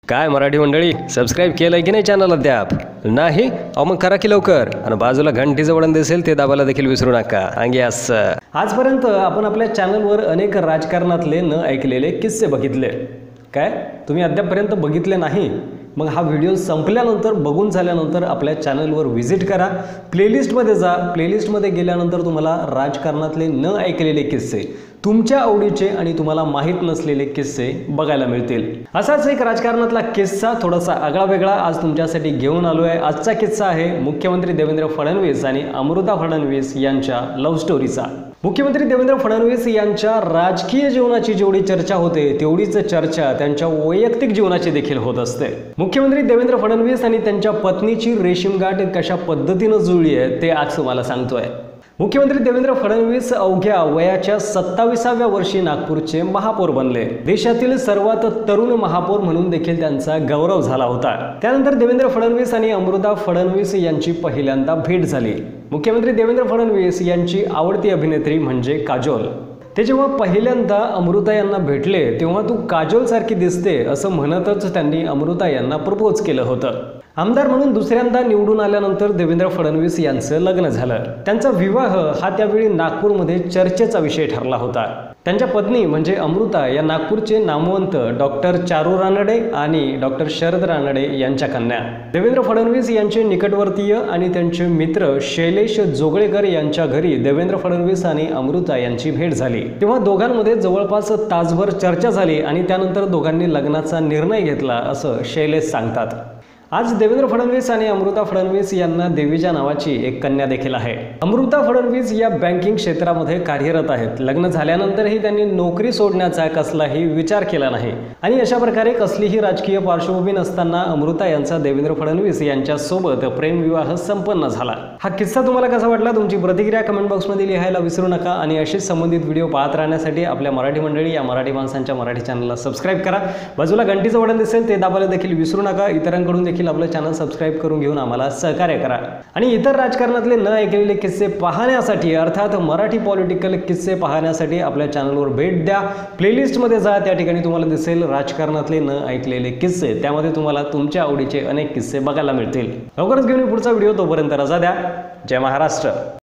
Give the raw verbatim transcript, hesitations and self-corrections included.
काय मराठी मंडळी, सबस्क्राइब केलंय की नाही चॅनल अद्याप? नाही? अहो मग करा की लवकर, आणि बाजूला घंटीचं बटन दिसेल ते दाबायला देखील विसरू नका. आणि यस, आजपर्यंत आपण आपल्या चॅनलवर अनेक राजकारणातले न ऐकलेले किस्से बघितले. काय तुम्ही अद्यापपर्यंत बघितले नाही? मग हा व्हिडिओ संपल्यानंतर बघून झाल्यानंतर आपल्या चॅनलवर व्हिजिट करा, प्लेलिस्टमध्ये जा. प्लेलिस्टमध्ये गेल्यानंतर तुम्हाला राजकारणातले न ऐकलेले किस्से, तुमच्या आवडीचे आणि तुम्हाला माहीत नसलेले किस्से बघायला मिळतील. असाच एक राजकारणातला किस्सा थोडासा आगळा वेगळा आज तुमच्यासाठी घेऊन आलो आहे. आजचा किस्सा आहे मुख्यमंत्री देवेंद्र फडणवीस आणि अमृता फडणवीस यांच्या लव्ह स्टोरीचा. मुख्यमंत्री देवेंद्र फडणवीस यांच्या राजकीय जीवनाची जेवढी चर्चा होते तेवढीच चर्चा त्यांच्या वैयक्तिक जीवनाची देखील होत असते. मुख्यमंत्री देवेंद्र फडणवीस आणि त्यांच्या पत्नीची रेशीमगाठ कशा पद्धतीने जुळली आहे ते आज तुम्हाला सांगतोय. मुख्यमंत्री देवेंद्र फडणवीस अवघ्या वयाच्या सत्ताविसाव्या वर्षी नागपूरचे महापौर बनले. देशातील सर्वात तरुण महापौर म्हणून देखील त्यांचा गौरव झाला होता. त्यानंतर देवेंद्र फडणवीस आणि अमृता फडणवीस यांची पहिल्यांदा भेट झाली. मुख्यमंत्री देवेंद्र फडणवीस यांची आवडती अभिनेत्री म्हणजे काजोल. ते जेव्हा पहिल्यांदा अमृता यांना भेटले तेव्हा तू काजोल सारखी दिसते असं म्हणतच त्यांनी अमृता यांना प्रपोज केलं होतं. आमदार म्हणून दुसऱ्यांदा निवडून आल्यानंतर देवेंद्र फडणवीस यांचं लग्न झालं. त्यांचा विवाह हा त्यावेळी नागपूरमध्ये चर्चेचा विषय ठरला होता. त्यांच्या पत्नी म्हणजे अमृता या नागपूरचे नामवंत डॉक्टर चारू रानडे आणि डॉक्टर शरद रानडे यांच्या कन्या. देवेंद्र फडणवीस यांचे निकटवर्तीय आणि त्यांचे मित्र शैलेश जोगळेकर यांच्या घरी देवेंद्र फडणवीस आणि अमृता यांची भेट झाली. तेव्हा दोघांमध्ये जवळपास तासभर चर्चा झाली आणि त्यानंतर दोघांनी लग्नाचा निर्णय घेतला असं शैलेश सांगतात. आज देवेंद्र फडणवीस आणि अमृता फडणवीस यांना देवीच्या नावाची एक कन्या देखील आहे. अमृता फडणवीस या बँकिंग क्षेत्रामध्ये कार्यरत आहेत. लग्न झाल्यानंतरही त्यांनी नोकरी सोडण्याचा कसलाही विचार केला नाही आणि अशा प्रकारे कसलीही राजकीय पार्श्वभूमी नसताना अमृता यांचा देवेंद्र फडणवीस यांच्या सोबत प्रेमविवाह संपन्न झाला. हा किस्सा तुम्हाला कसा वाटला? तुमची प्रतिक्रिया कमेंट बॉक्समध्ये लिहायला विसरू नका आणि असेच संबंधित व्हिडिओ पाहत राहण्यासाठी आपल्या मराठी मंडळी या मराठी माणसांच्या मराठी चॅनलला सबस्क्राइब करा. बाजूला घंटीचं बटन दिसेल ते दाबायला देखील विसरू नका. इतरांकडून देखील आपलं चॅनल सबस्क्राइब करून घेऊन आम्हाला सहकार्य करा. आणि इतर राजकारणातले न ऐकलेले किस्से पाहण्यासाठी अर्थात मराठी पॉलिटिकल किस्से पाहण्यासाठी आपल्या चॅनलवर भेट द्या. प्लेलिस्टमध्ये जा, त्या ठिकाणी तुम्हाला दिसेल राजकारणातले न ऐकलेले किस्से. त्यामध्ये तुम्हाला तुमच्या आवडीचे अनेक किस्से बघायला मिळतील. लवकरच घेऊन पुढचा व्हिडिओ, तोपर्यंत रजा द्या. जय महाराष्ट्र.